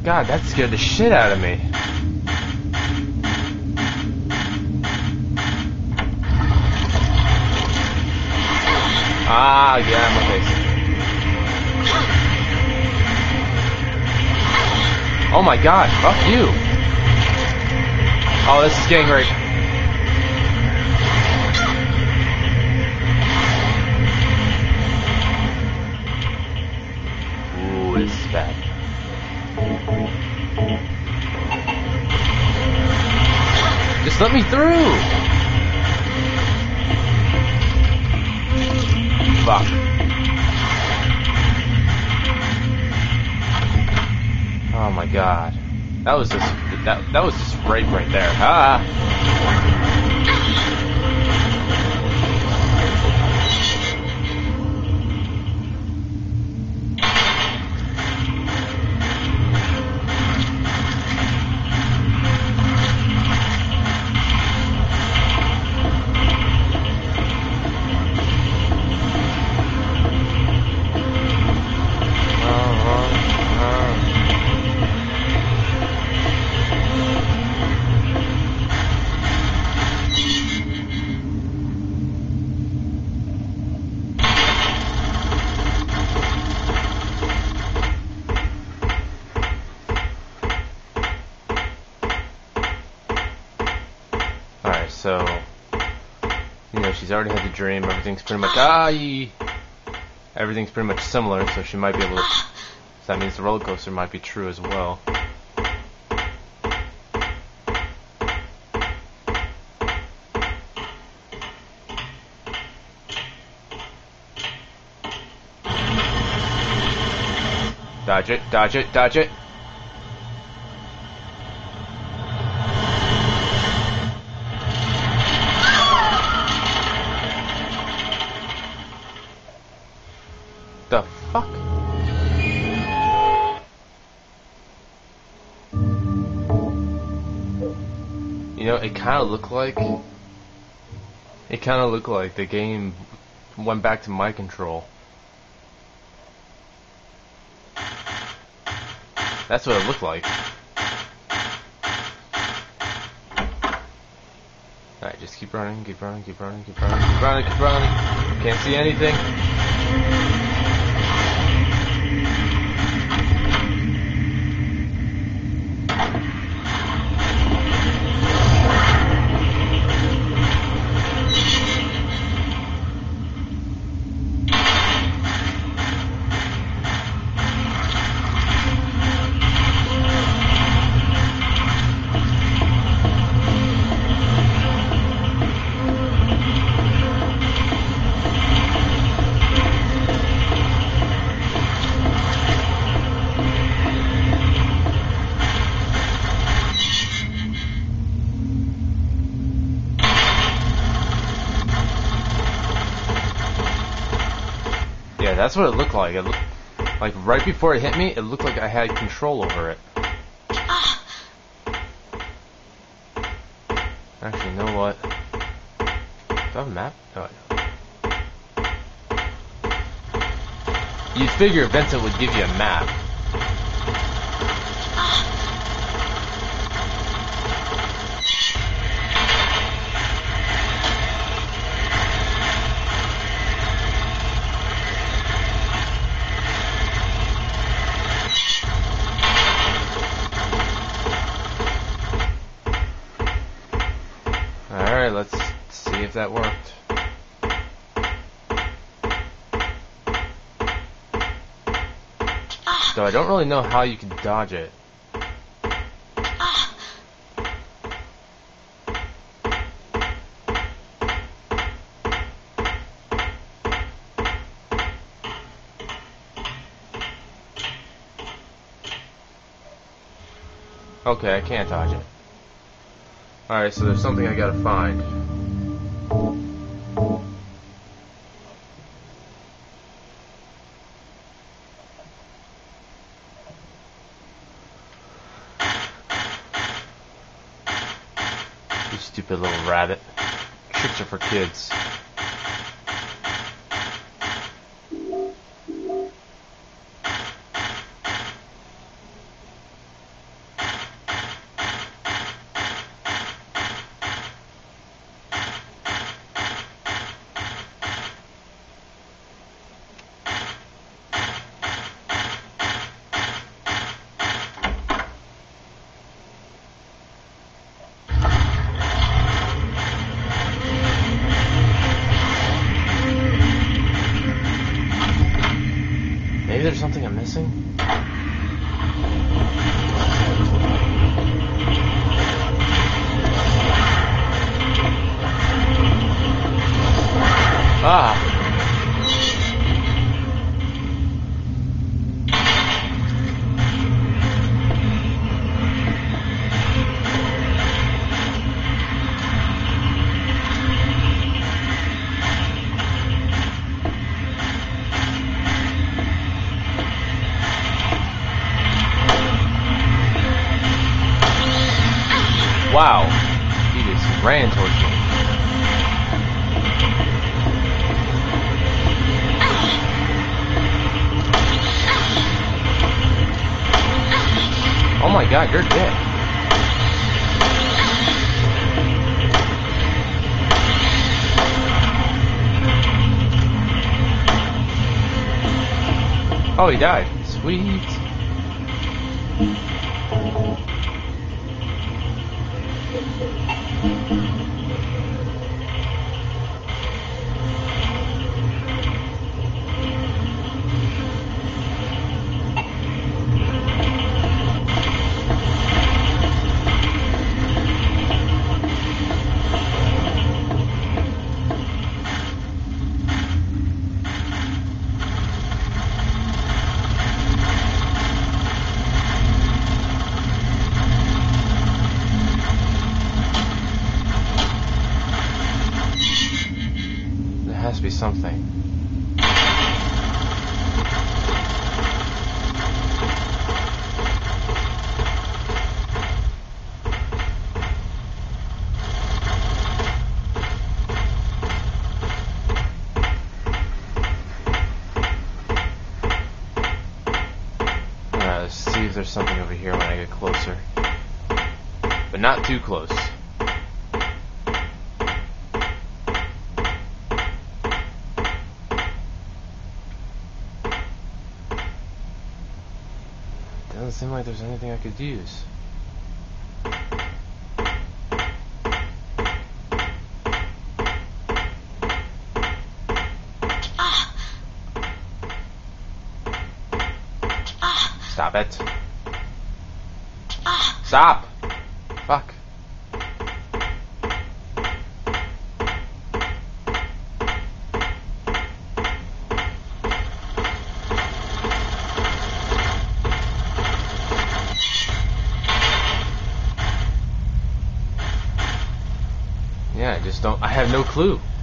God, that scared the shit out of me. Ah, yeah, my face. Oh my God, fuck you. Oh, this is getting great. Ooh, this is bad. Just let me through! Fuck. Oh my God. That was just that was just right there. Ah. So, you know, she's already had the dream. Everything's pretty much everything's pretty much similar. So she might be able to. So that means the roller coaster might be true as well. Dodge it! Dodge it! Dodge it! The fuck? You know, it kind of looked like the game went back to my control. That's what it looked like. Alright, just keep running, keep running, keep running, keep running, keep running, keep running. Can't see anything. Yeah, that's what it looked like. It looked like right before it hit me, it looked like I had control over it. Actually, you know what? Do I have a map? No, I don't. You'd figure Vincent would give you a map. Alright, let's see if that worked. So I don't really know how you can dodge it. Okay, I can't dodge it. Alright, so there's something I gotta find. You stupid little rabbit. Tricks are for kids. wow. He just ran towards me. Oh my god, you're dead. Oh, he died. Sweet. Has to be something. Alright, let's see if there's something over here when I get closer. But not too close. Doesn't seem like there's anything I could use. Stop it. Stop! Fuck. Yeah, I just don't. I have no clue.